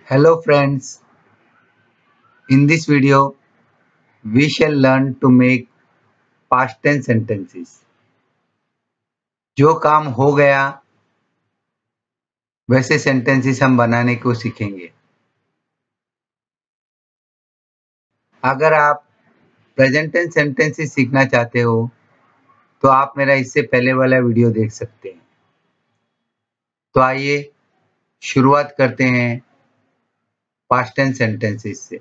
Hello friends, in this video we shall learn to make past tense sentences. जो काम हो गया वैसे sentences हम बनाने को सीखेंगे. अगर आप present tense sentences सीखना चाहते हो तो आप मेरा इससे पहले वाला वीडियो देख सकते हैं. तो आइए शुरुआत करते हैं past tense sentences से.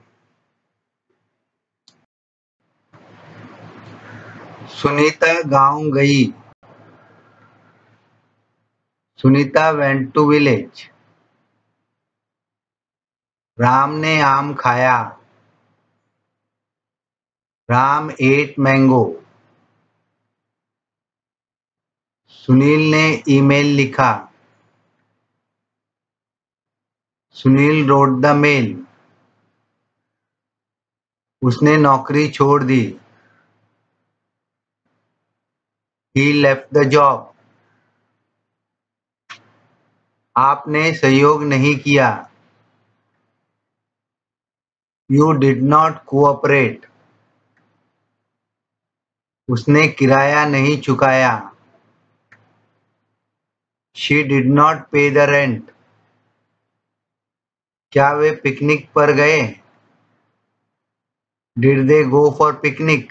सुनीता गांव गई. Sunita went to village. Ram ने आम खाया. Ram ate mango. सुनील ने ईमेल लिखा. Sunil wrote the mail. उसने नौकरी छोड़ दी. He left the job. आपने सहयोग नहीं किया. You did not cooperate. उसने किराया नहीं चुकाया. She did not pay the rent. क्या वे पिकनिक पर गए? Did they go for picnic?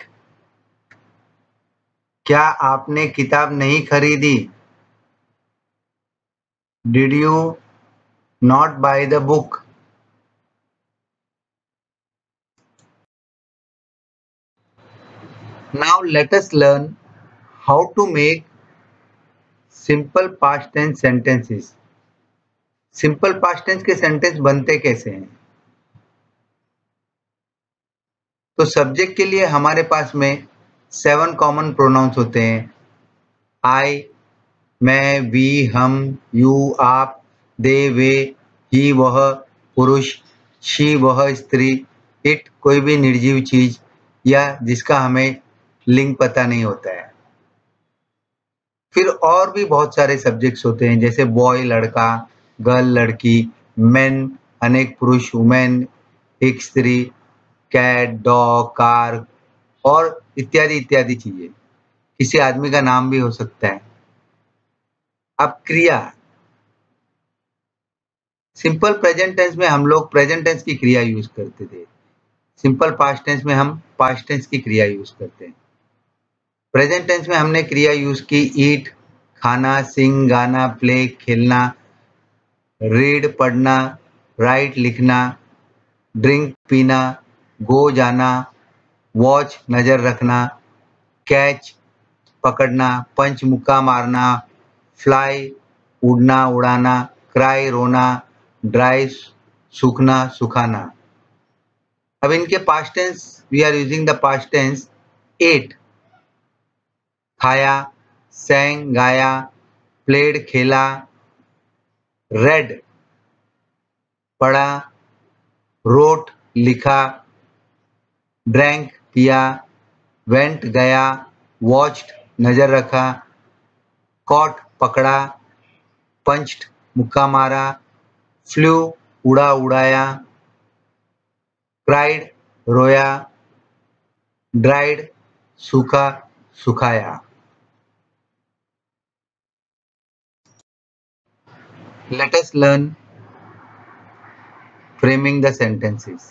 क्या आपने किताब नहीं खरीदी? Did you not buy the book? Now let us learn how to make simple past tense sentences. Simple past tense के sentence बनते कैसे हैं? तो सब्जेक्ट के लिए हमारे पास में 7 कॉमन प्रोनाउंस होते हैं. आई, मैं, वी, हम, यू, आप, दे, वे, ही, वह पुरुष, शी वह स्त्री, इट कोई भी निर्जीव चीज या जिसका हमें लिंग पता नहीं होता है. फिर और भी बहुत सारे सब्जेक्ट्स होते हैं जैसे बॉय लड़का, गर्ल लड़की, मेन अनेक पुरुष, वुमेन एक स्त्री, कैट, डॉग, कार और इत्यादि इत्यादि चीजें. किसी आदमी का नाम भी हो सकता है. अब क्रिया. सिंपल प्रेजेंट टेंस में हम लोग प्रेजेंट टेंस की क्रिया यूज करते थे. सिंपल पास्ट टेंस में हम पास्ट टेंस की क्रिया यूज करते हैं. प्रेजेंट टेंस में हमने क्रिया यूज की ईट खाना, सिंग गाना, प्ले खेलना, रीड पढ़ना, राइट लिखना, ड्रिंक पीना, गो जाना, वॉच नजर रखना, कैच पकड़ना, पंच मुक्का मारना, फ्लाई उड़ना उड़ाना, क्राई रोना, ड्राई सूखना सुखाना. अब इनके past tense we are using the past tense. Ate खाया, सैंग गाया, प्लेड खेला, रेड पढ़ा, रोट लिखा, ड्रैंक पिया, वेंट गया, वॉच्ड नजर रखा, कॉट पकड़ा, पंच्ड मुक्का मारा, फ्लू उड़ा उड़ाया, क्राइड रोया, ड्राइड सूखा सुखाया. Let us learn framing the sentences.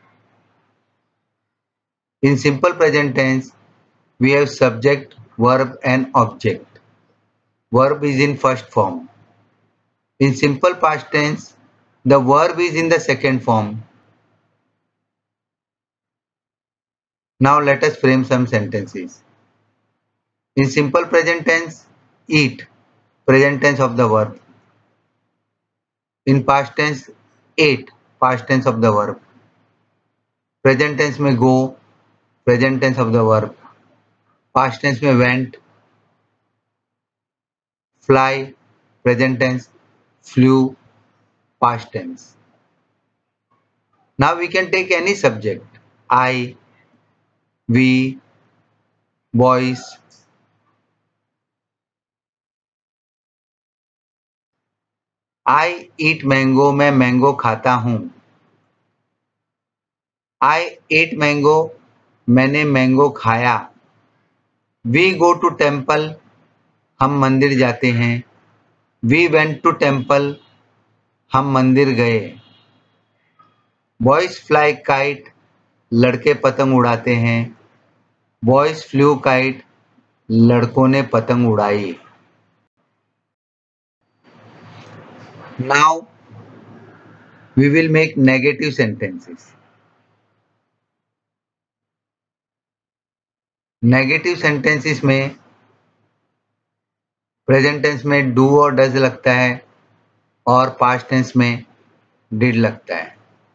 In simple present tense, we have subject, verb and object. Verb is in first form. In simple past tense, the verb is in the second form. Now let us frame some sentences. In simple present tense, eat, present tense of the verb. In past tense, ate, past tense of the verb. Present tense में go, present tense of the verb. Past tense में went, fly, present tense, flew, past tense. Now we can take any subject. I, we, boys. I eat mango, मैं mango खाता हूँ। I ate mango, मैंने mango खाया। We go to temple, हम मंदिर जाते हैं। वी वेंट टू टेम्पल, हम मंदिर गए। बॉयज फ्लाई काइट, लड़के पतंग उड़ाते हैं। बॉयज फ्लू काइट, लड़कों ने पतंग उड़ाई। Now we will make negative sentences. Negative sentences में प्रेजेंट टेंस में डू और डज लगता है और पास्ट टेंस में डिड लगता है।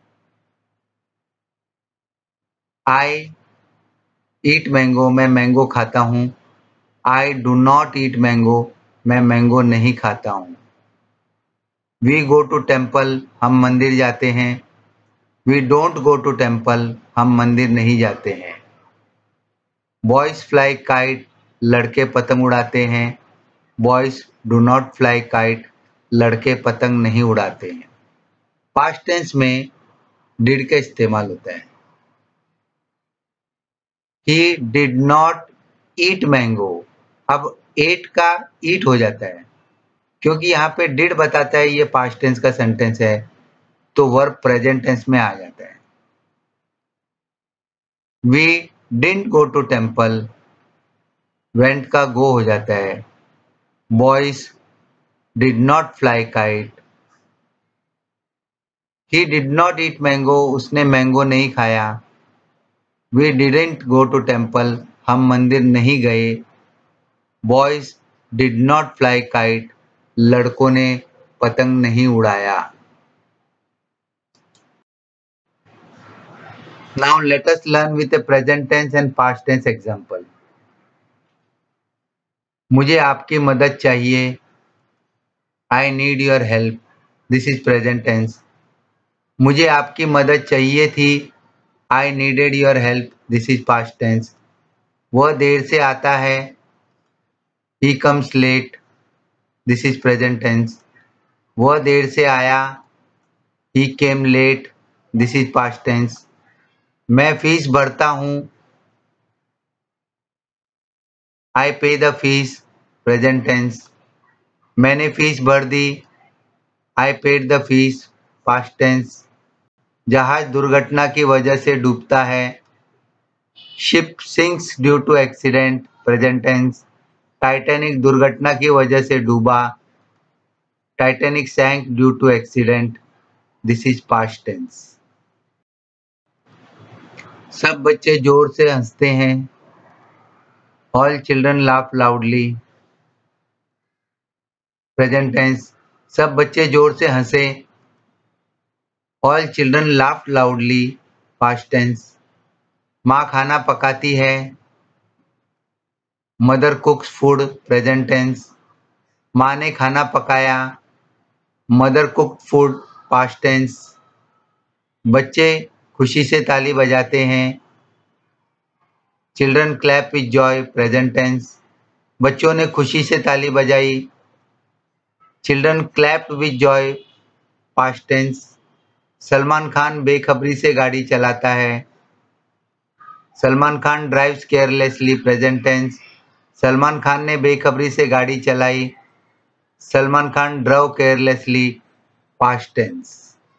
आई ईट मैंगो, मैं मैंगो खाता हूँ। I do not eat mango, मैं मैंगो नहीं खाता हूँ। वी गो टू टेम्पल, हम मंदिर जाते हैं। We don't go to temple, हम मंदिर नहीं जाते हैं। बॉयज फ्लाई काइट, लड़के पतंग उड़ाते हैं। Boys do not fly kite, लड़के पतंग नहीं उड़ाते हैं। पास्ट टेंस में डिड का इस्तेमाल होता है। He did not eat mango, अब एट का ईट हो जाता है क्योंकि यहाँ पे डिड बताता है ये पास्ट टेंस का सेंटेंस है, तो वर्ब प्रेजेंट टेंस में आ जाता है। We didn't go to temple, went का गो हो जाता है। Boys did not fly kite. He did not eat mango, उसने मैंगो नहीं खाया। We didn't go to temple, हम मंदिर नहीं गए। Boys did not fly kite, लड़कों ने पतंग नहीं उड़ाया। Now let us learn with a present tense and past tense example. मुझे आपकी मदद चाहिए। I need your help. This is present tense. मुझे आपकी मदद चाहिए थी। I needed your help. This is past tense. वह देर से आता है। He comes late. This is present tense. वह देर से आया। He came late. This is past tense. मैं फीस भरता हूँ। I pay the fees. Present tense. मैंने फीस भर दी। I paid the fees. Past tense. जहाज दुर्घटना की वजह से डूबता है। Ship sinks due to accident. Present tense. Titanic दुर्घटना की वजह से डूबा। Titanic sank due to accident. This is past tense. सब बच्चे जोर से हंसते हैं। All children laugh loudly. Present tense. सब बच्चे जोर से हंसे। All children laughed loudly. Past tense. माँ खाना पकाती है। Mother cooks food. Present tense. माँ ने खाना पकाया। Mother cook food. Past tense. बच्चे खुशी से ताली बजाते हैं। Children clap with joy. Present tense. बच्चों ने खुशी से ताली बजाई। Children clapped with joy. Past tense. Salman Khan बेखबरी से गाड़ी चलाता है। Salman Khan drives carelessly. Present tense. Salman Khan ने बेखबरी से गाड़ी चलाई। Salman Khan drive carelessly. Past tense.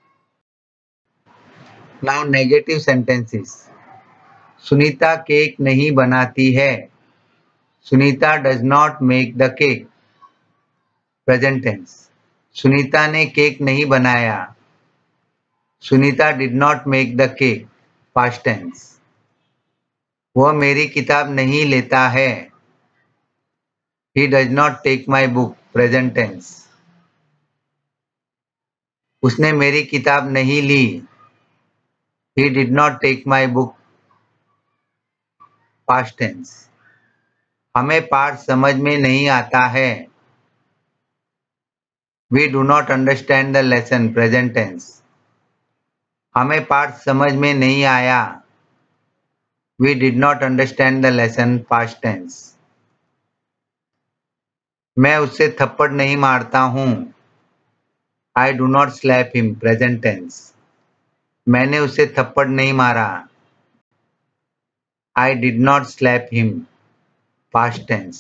Now negative sentences. Sunita cake नहीं बनाती है। Sunita does not make the cake. Present tense. Sunita ने केक नहीं बनाया। Sunita did not make the cake. Past tense. वह मेरी किताब नहीं लेता है। He does not take my book. Present tense. उसने मेरी किताब नहीं ली। He did not take my book. Past tense. हमें पाठ समझ में नहीं आता है। We do not understand the lesson. Present tense. हमें पाठ समझ में नहीं आया। We did not understand the lesson. Past tense. मैं उससे थप्पड़ नहीं मारता हूँ। I do not slap him, present tense. मैंने उसे थप्पड़ नहीं मारा. I did not slap him, past tense.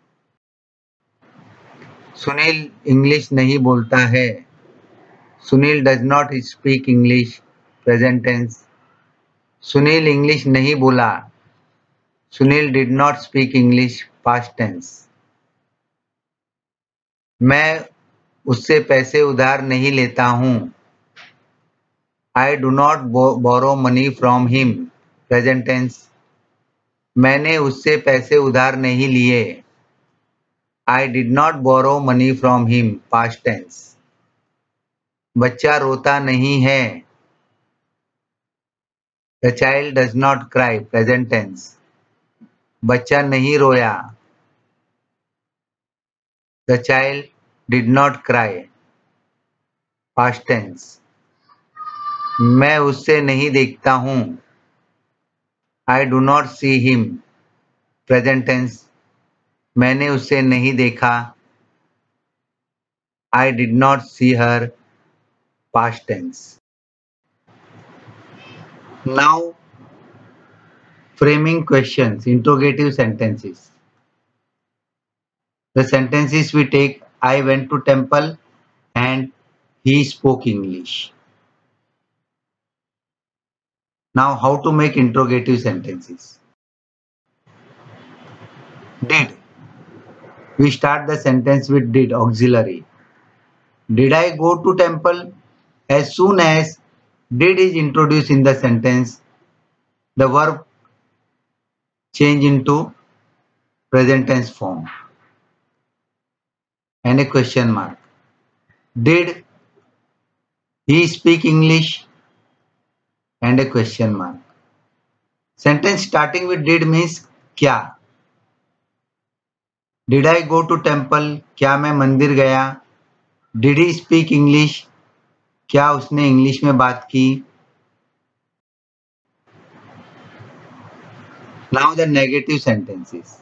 Sunil English नहीं बोलता है. Sunil does not speak English, present tense. Sunil English नहीं बोला. Sunil did not speak English, past tense. मैं उससे पैसे उधार नहीं लेता हूँ. I do not borrow money from him, present tense. मैंने उससे पैसे उधार नहीं लिए. I did not borrow money from him, past tense. बच्चा रोता नहीं है. The child does not cry, present tense. बच्चा नहीं रोया. The child did not cry, past tense. मैं उससे नहीं देखता हूँ. I do not see him, present tense. मैंने उससे नहीं देखा. I did not see her, past tense. Now, framing questions, interrogative sentences. The sentences we take: I went to temple and he spoke English. Now, how to make interrogative sentences? Did. We start the sentence with did, auxiliary. Did I go to temple? As soon as did is introduced in the sentence, the verb change into present tense form and a question mark. Did he speak English? And a question mark. Sentence starting with did means क्या. Did I go to temple? क्या मैं मंदिर गया. Did he speak English? क्या उसने English में बात की. Now the negative sentences.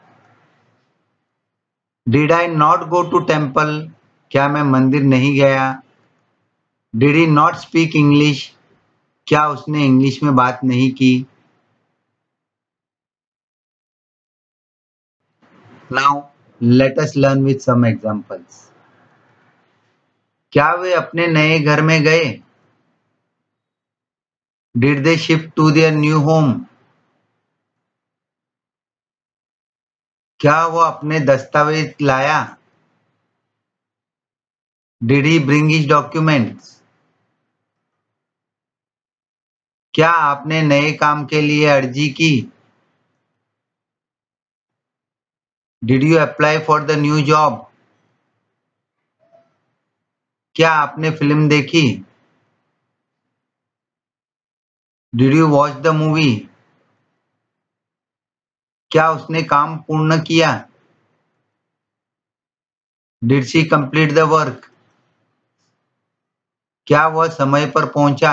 Did I not go to temple? क्या मैं मंदिर नहीं गया. Did he not speak English? क्या उसने इंग्लिश में बात नहीं की. Now let us learn with some examples. क्या वे अपने नए घर में गए. Did they shift to their new home? क्या वो अपने दस्तावेज लाया. Did he bring his documents? क्या आपने नए काम के लिए अर्जी की. Did you apply for the new job? क्या आपने फिल्म देखी. Did you watch the movie? क्या उसने काम पूर्ण किया. Did she complete the work? क्या वह समय पर पहुंचा.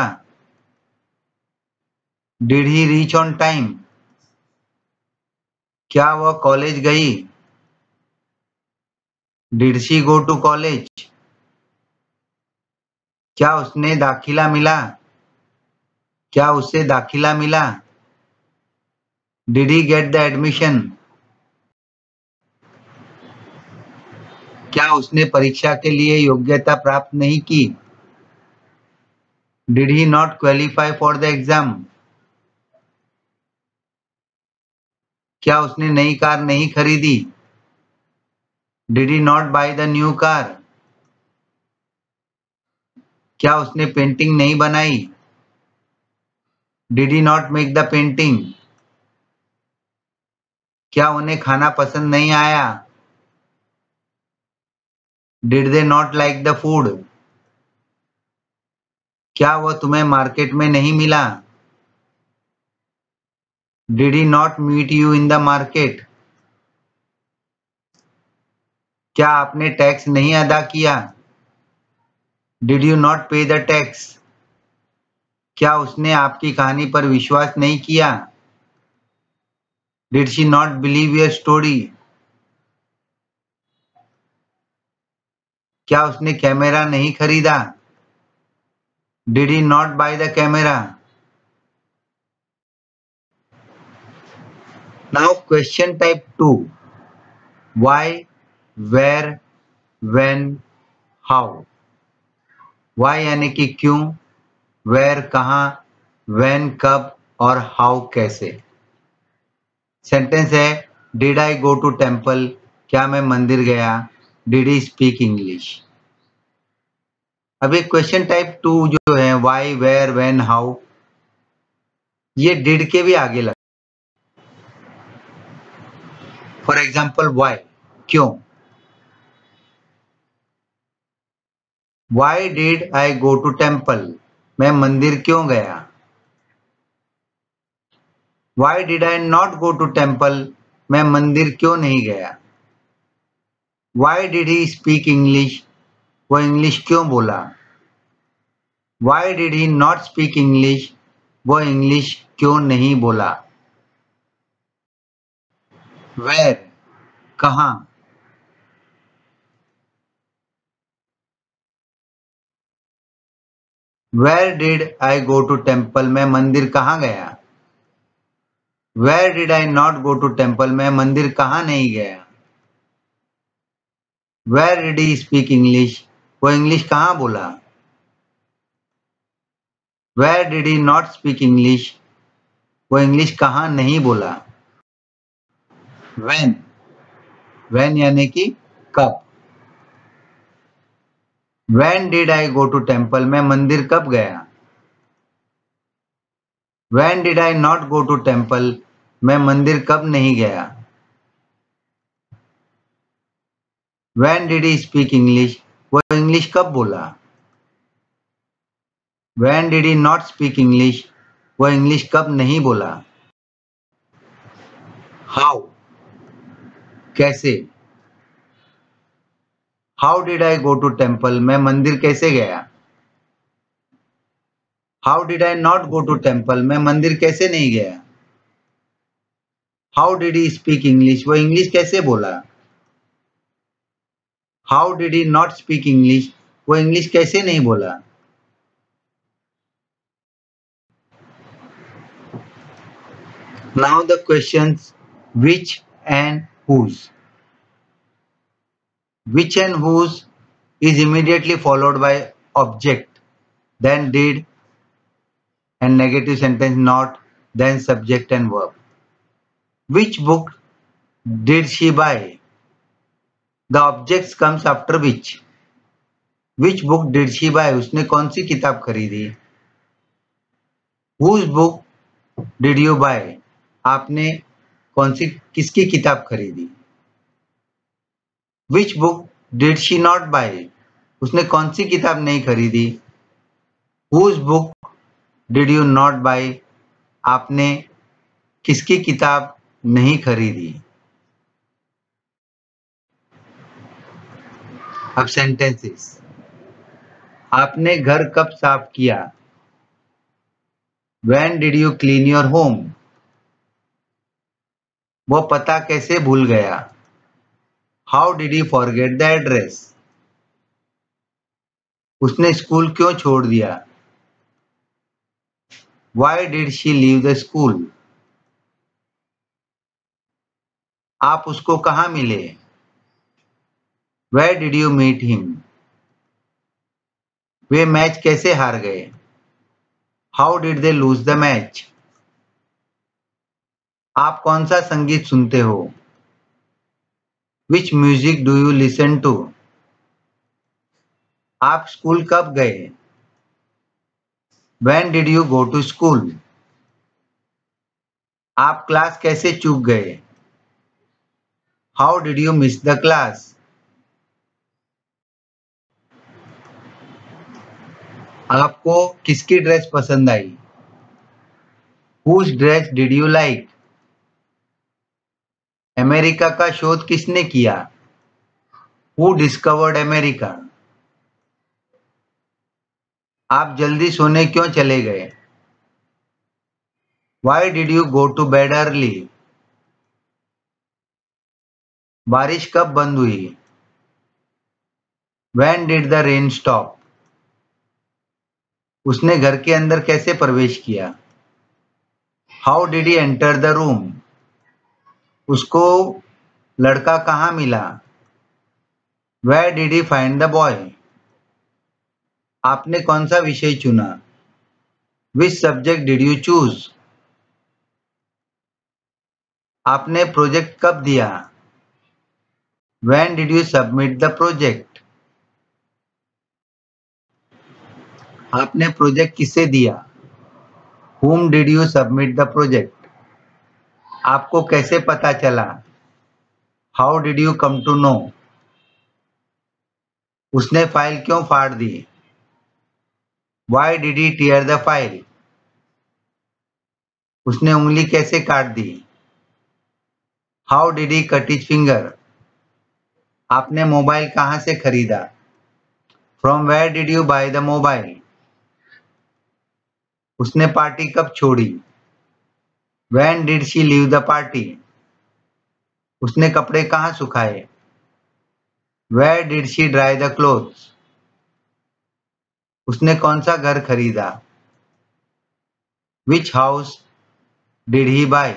Did he reach on time? क्या वह कॉलेज गई. Did she go to college? क्या उसने दाखिला मिला. क्या उसे दाखिला मिला. Did he get the admission? क्या उसने परीक्षा के लिए योग्यता प्राप्त नहीं की. Did he not qualify for the exam? क्या उसने नई कार नहीं खरीदी. Did he not buy the new car? क्या उसने पेंटिंग नहीं बनाई. Did he not make the painting? क्या उन्हें खाना पसंद नहीं आया. Did they not like the food? क्या वह तुम्हें मार्केट में नहीं मिला. Did he not meet you in the market? क्या आपने टैक्स नहीं अदा किया. Did you not pay the tax? क्या उसने आपकी कहानी पर विश्वास नहीं किया. Did she not believe your story? क्या उसने कैमरा नहीं खरीदा? Did he not buy the camera? Now question type 2. Why, where, when, how. Why यानी कि क्यों, where कहाँ, when कब और how कैसे. सेंटेंस है Did I go to temple? क्या मैं मंदिर गया? Did he speak English? अभी क्वेश्चन टाइप 2 जो है why, where, when, how, ये did के भी आगे लगा. फॉर एग्जाम्पल why, क्यों. Why did I go to temple? मैं मंदिर क्यों गया? Why did I not go to temple? मैं मंदिर क्यों नहीं गया? Why did he speak English? वो इंग्लिश क्यों बोला? Why did he not speak English? वो इंग्लिश क्यों नहीं बोला? Where, कहाँ. Where did I go to temple? मैं मंदिर कहाँ गया? Where did I not go to temple? मैं मंदिर कहाँ नहीं गया? Where did he speak English? वो इंग्लिश कहाँ बोला? Where did he not speak English? वो इंग्लिश कहाँ नहीं बोला? When यानी कि कब. When did I go to temple? मैं मंदिर कब गया? When did I not go to temple? मैं मंदिर कब नहीं गया? When did he speak English? वो इंग्लिश कब बोला? When did he not speak English? वो इंग्लिश कब नहीं बोला? How, कैसे. How did I go to temple? मैं मंदिर कैसे गया? How did I not go to temple? मैं मंदिर कैसे नहीं गया? How did he speak English? वो इंग्लिश कैसे बोला? How did he not speak English? वो इंग्लिश कैसे नहीं बोला? Now the questions which and whose. Which and whose is immediately followed by object, then did and negative sentence not, then subject and verb. Which book did she buy? The objects comes after which. Which book did she buy? उसने कौन सी किताब खरीदी? Whose book did you buy? आपने कौन सी किसकी किताब खरीदी? Which book did she not buy? उसने कौन सी किताब नहीं खरीदी? Whose book did you not buy? आपने किसकी किताब नहीं खरीदी? अब सेंटेंसेस. आपने घर कब साफ किया? When did you clean your home? वो पता कैसे भूल गया? How did he forget the address? उसने स्कूल क्यों छोड़ दिया? Why did she leave the school? आप उसको कहाँ मिले? Where did you meet him? वे मैच कैसे हार गए? How did they lose the match? आप कौन सा संगीत सुनते हो? Which music do you listen to? आप स्कूल कब गए? When did you go to school? आप क्लास कैसे चूक गए? How did you miss the class? आपको किसकी ड्रेस पसंद आई? Whose dress did you like? America का शोध किसने किया? Who discovered America? आप जल्दी सोने क्यों चले गए? Why did you go to bed early? बारिश कब बंद हुई? When did the rain stop? उसने घर के अंदर कैसे प्रवेश किया? How did he enter the room? उसको लड़का कहाँ मिला? Where did he find the boy? आपने कौन सा विषय चुना? Which subject did you choose? आपने प्रोजेक्ट कब दिया? When did you submit the project? आपने प्रोजेक्ट किसे दिया? Whom did you submit the project? आपको कैसे पता चला? How did you come to know? उसने फाइल क्यों फाड़ दी? Why did he tear the file? उसने उंगली कैसे काट दी? How did he cut his finger? आपने मोबाइल कहाँ से खरीदा? From where did you buy the mobile? उसने पार्टी कब छोड़ी? When did she leave the party? उसने कपड़े कहाँ सुखाए? Where did she dry the clothes? उसने कौन सा घर खरीदा? Which house did he buy?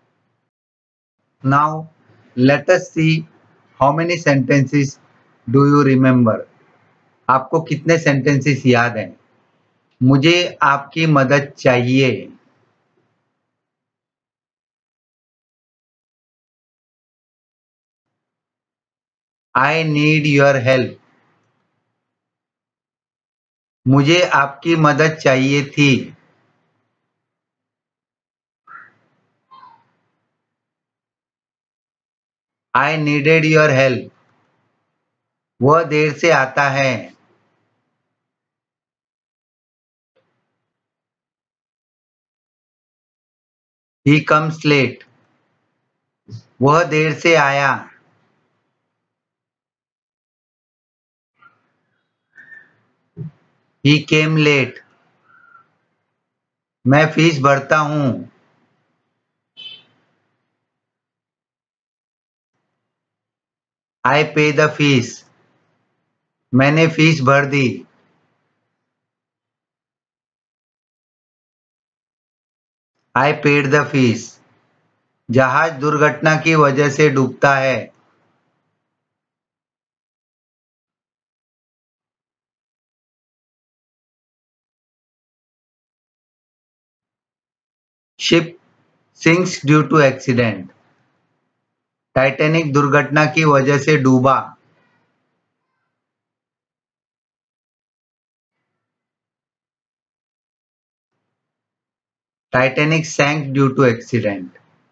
Now let us see how many sentences do you remember? आपको कितने sentences याद हैं? मुझे आपकी मदद चाहिए. I need your help. मुझे आपकी मदद चाहिए थी. I needed your help. वह देर से आता है. He comes late. वह देर से आया. He came late. मैं फीस भरता हूँ. I pay the fees. मैंने फीस भर दी. I paid the fees. जहाज दुर्घटना की वजह से डूबता है. Ship sinks due to accident. Titanic दुर्घटना की वजह से डूबा. Titanic sank due to accident.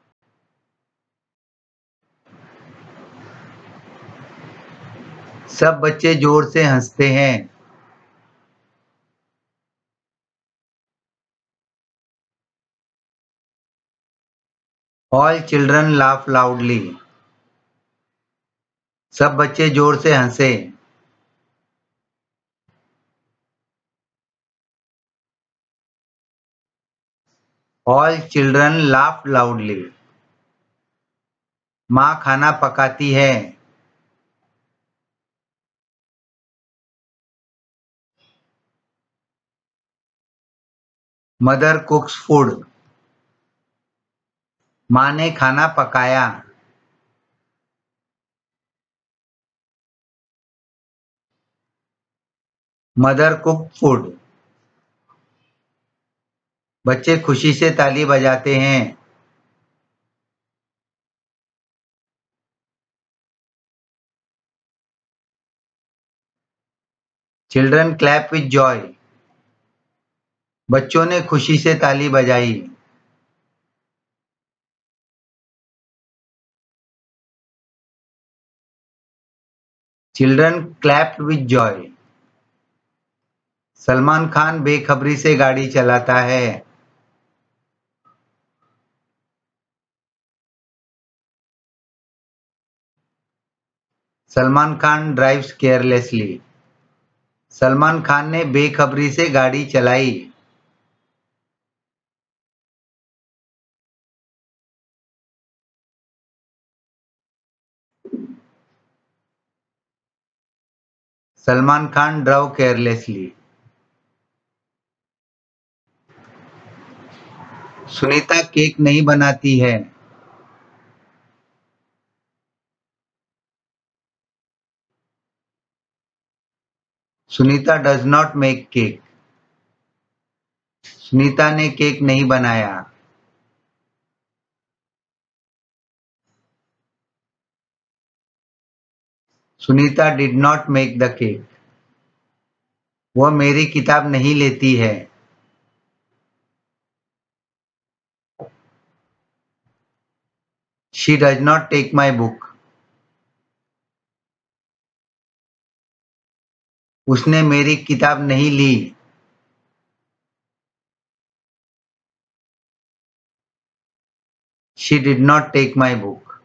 सब बच्चे जोर से हंसते हैं. All children laugh loudly. सब बच्चे जोर से हंसे. All children laugh loudly. माँ खाना पकाती है. Mother cooks food. माँ ने खाना पकाया. Mother cooked food. बच्चे खुशी से ताली बजाते हैं. Children clap with joy. बच्चों ने खुशी से ताली बजाई. Children clapped with joy. Salman Khan बेखबरी से गाड़ी चलाता है. Salman Khan drives carelessly. सलमान खान ने बेखबरी से गाड़ी चलाई. Salman Khan drive carelessly. Sunita cake नहीं बनाती है। Sunita does not make cake. Sunita ने केक नहीं बनाया। Sunita did not make the cake. वह मेरी किताब नहीं लेती है। She does not take my book. उसने मेरी किताब नहीं ली। She did not take my book.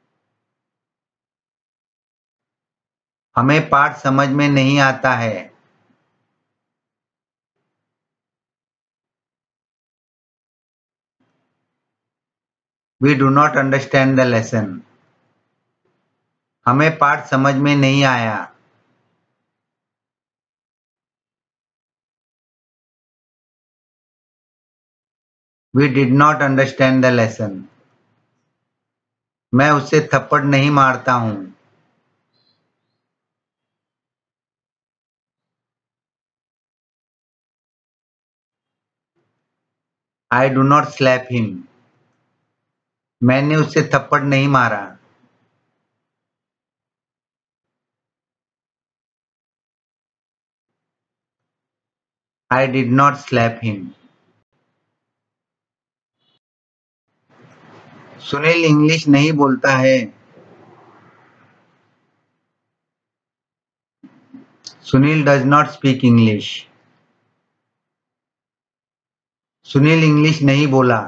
हमें पाठ समझ में नहीं आता है। We do not understand the lesson. हमें पाठ समझ में नहीं आया। We did not understand the lesson. मैं उससे थप्पड़ नहीं मारता हूँ। I do not slap him. मैंने उससे थप्पड़ नहीं मारा। I did not slap him. Sunil English नहीं बोलता है। Sunil does not speak English. Sunil English नहीं बोला।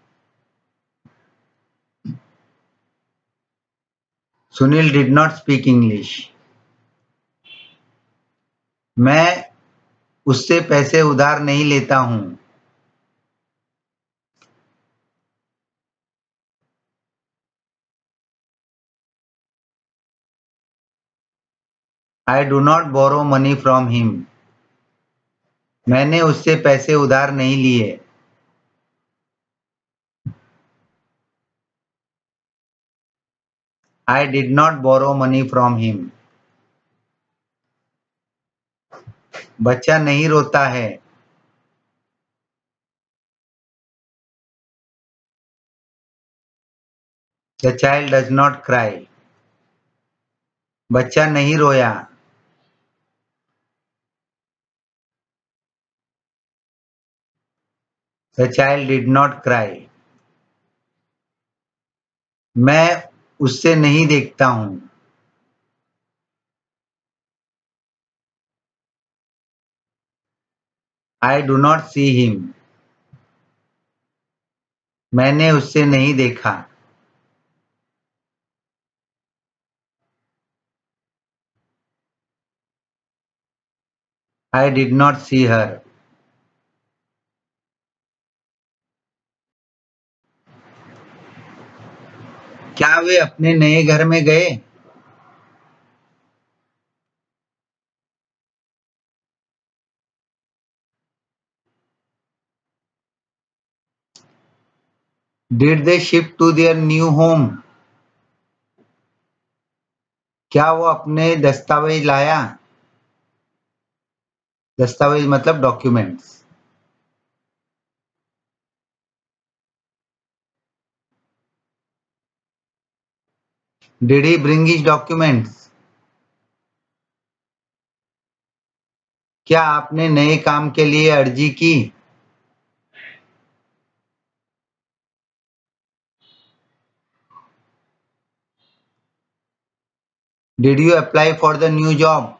Sunil did not speak English. मैं उससे पैसे उधार नहीं लेता हूँ। I do not borrow money from him. मैंने उससे पैसे उधार नहीं लिए। I did not borrow money from him. बच्चा नहीं रोता है। The child does not cry. बच्चा नहीं रोया। The child did not cry. मैं उससे नहीं देखता हूँ। I do not see him. मैंने उससे नहीं देखा। I did not see her. क्या वे अपने नए घर में गए? Did they shift to their new home? क्या वो अपने दस्तावेज लाया? दस्तावेज मतलब documents. Did he bring his documents? क्या आपने नए काम के लिए अर्जी की? Did you apply for the new job?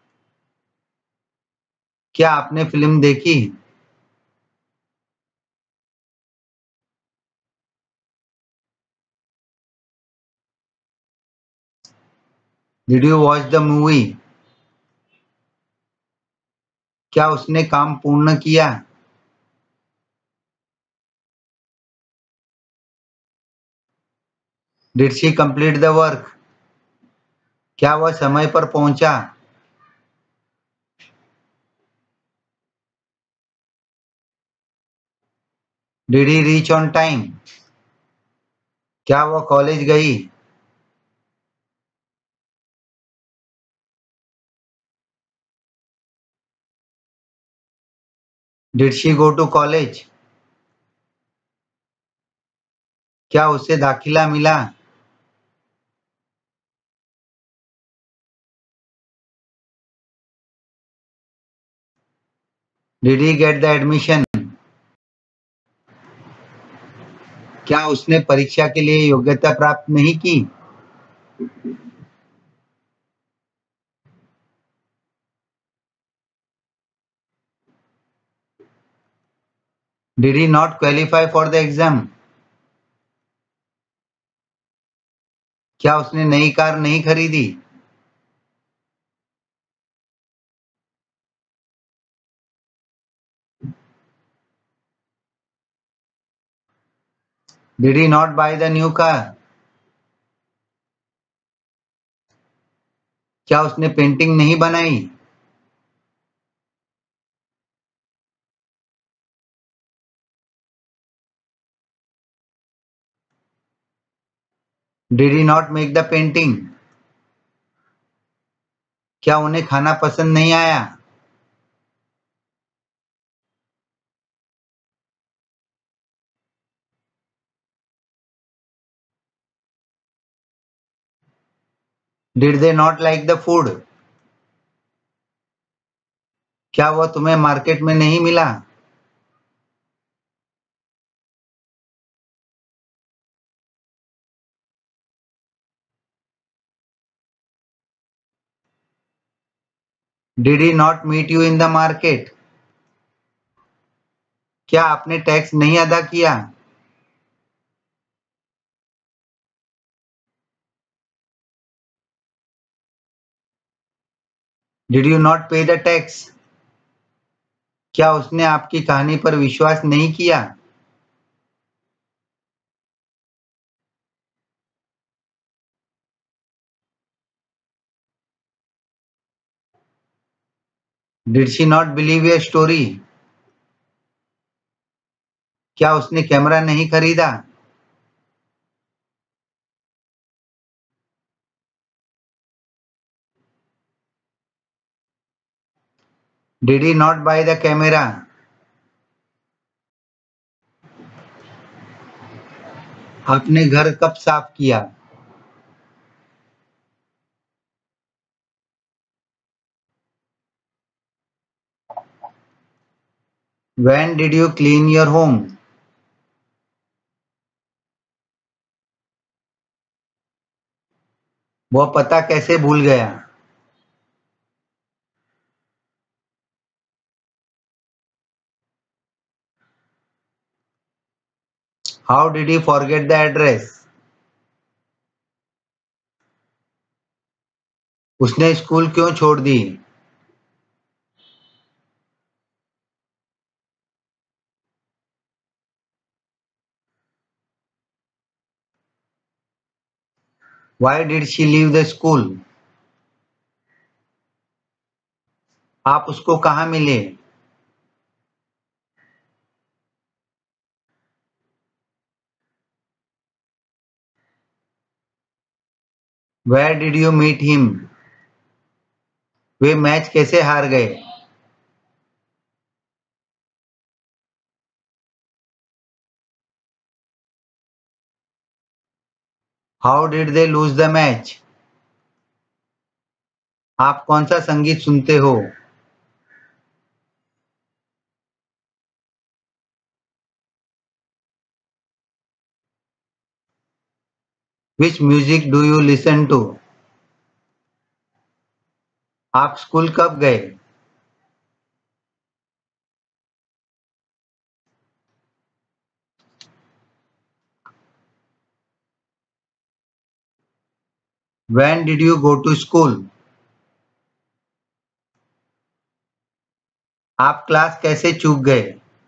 क्या आपने फिल्म देखी? Did you watch the movie? क्या उसने काम पूर्ण किया? Did she complete the work? क्या वह समय पर पहुंचा? Did he reach on time? क्या वो कॉलेज गई? Did she go to college? क्या उसे दाखिला मिला? Did he get the admission? क्या उसने परीक्षा के लिए योग्यता प्राप्त नहीं की? Did he not qualify for the exam? क्या उसने नई कार नहीं खरीदी? Did he not buy the new car? क्या उसने पेंटिंग नहीं बनाई? Did he not make the painting? क्या उन्हें खाना पसंद नहीं आया? Did they not like the food? क्या वह तुम्हें मार्केट में नहीं मिला? Did he not meet you in the market? क्या आपने टैक्स नहीं अदा किया? Did you not pay the tax? क्या उसने आपकी कहानी पर विश्वास नहीं किया? Did she not believe your story? क्या उसने कैमरा नहीं खरीदा? Did he not buy the camera? आपने घर कब साफ किया? When did you clean your home? वह पता कैसे भूल गया? How did he forget the address? उसने स्कूल क्यों छोड़ दी? Why did she leave the school? आप उसको कहाँ मिले? Where did you meet him? वे मैच कैसे हार गए? How did they lose the match? आप कौन सा संगीत सुनते हो? Which music do you listen to? आप स्कूल कब गए? When did you go to school? आप क्लास कैसे चूक गए?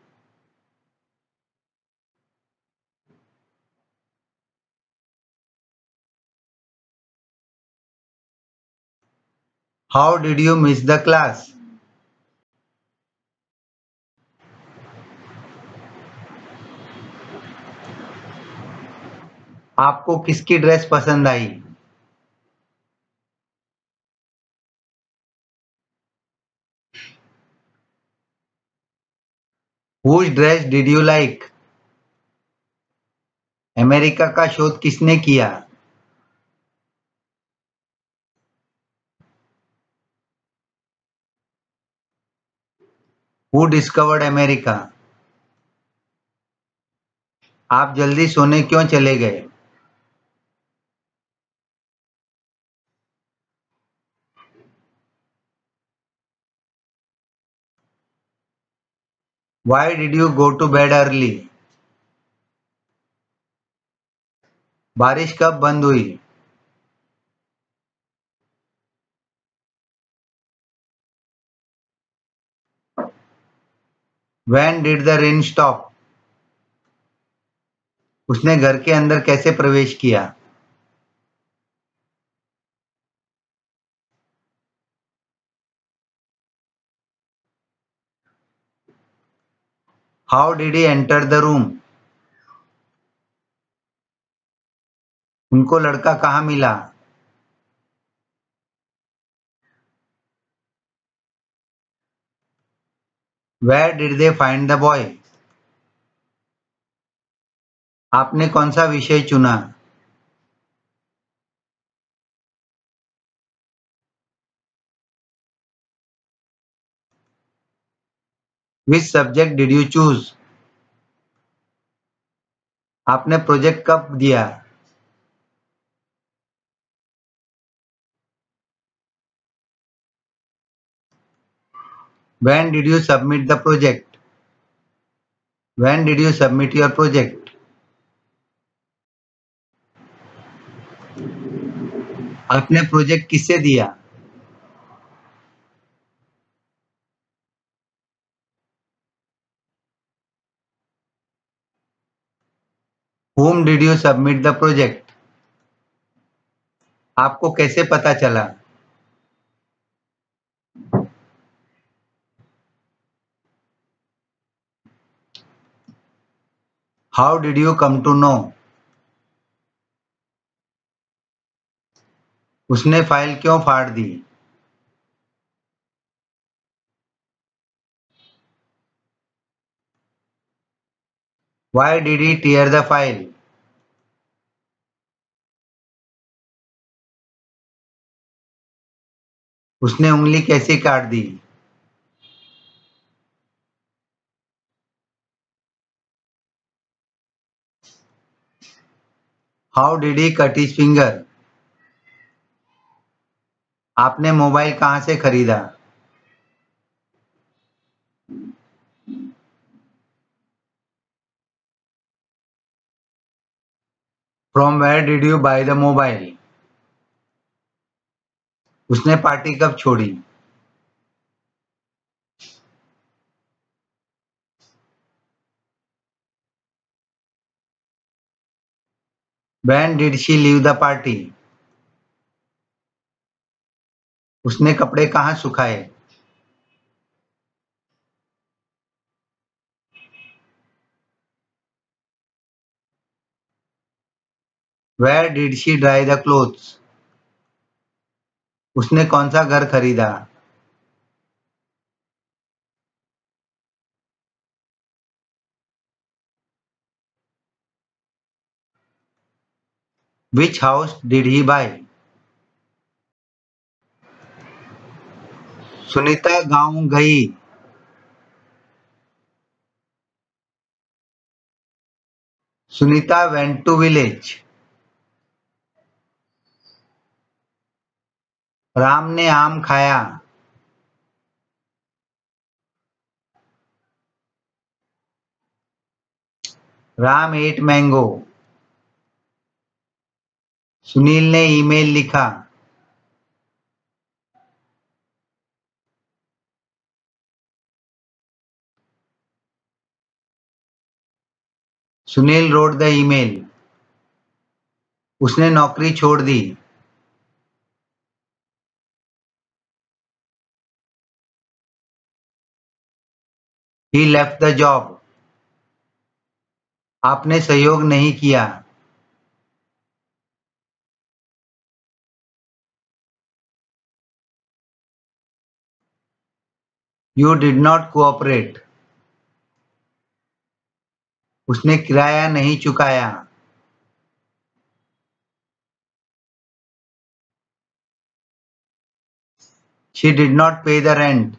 How did you miss the class? आपको किसकी ड्रेस पसंद आई? Whose dress did you like? America का शोध किसने किया? Who discovered America? आप जल्दी सोने क्यों चले गए? Why did you go to bed early? बारिश कब बंद हुई? When did the rain stop? उसने घर के अंदर कैसे प्रवेश किया? How did he enter the room? उनको लड़का कहाँ मिला? Where did they find the boy? आपने कौन सा विषय चुना? Which subject did you choose? आपने प्रोजेक्ट कब दिया? When did you submit the project? When did you submit your project? आपने प्रोजेक्ट किससे दिया? Whom did you submit the project? आपको कैसे पता चला? How did you come to know? उसने फाइल क्यों फाड़ दी? Why did he tear the file? उसने उंगली कैसे काट दी? How did he cut his finger? आपने मोबाइल कहाँ से खरीदा? From where did you buy the mobile? उसने पार्टी कब छोड़ी? When did she leave the party? उसने कपड़े कहाँ सुखाए? Where did she dry the clothes? उसने कौन सा घर खरीदा? Which house did he buy? Sunita गांव गई. Sunita went to village. Ram ने आम खाया. Ram ate mango. सुनील ने ईमेल लिखा. Sunil wrote the email. उसने नौकरी छोड़ दी. He left the job. आपने सहयोग नहीं किया. You did not cooperate. उसने किराया नहीं चुकाया. She did not pay the rent.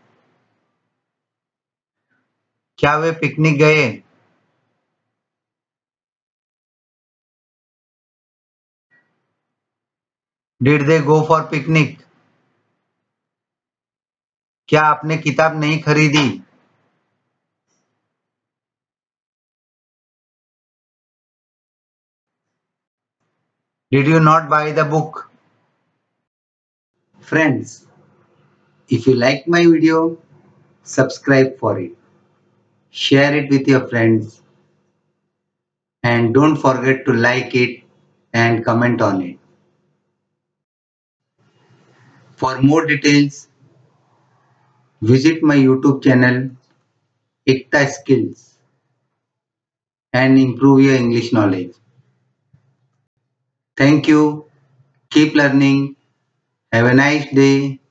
क्या वे पिकनिक गए? Did they go for picnic? क्या आपने किताब नहीं खरीदी? Did you not buy the book? Friends, if you like my video, subscribe for it. Share it with your friends and don't forget to like it and comment on it. For more details, visit my YouTube channel Ekta Skills and improve your English knowledge. Thank you. Keep learning. Have a nice day.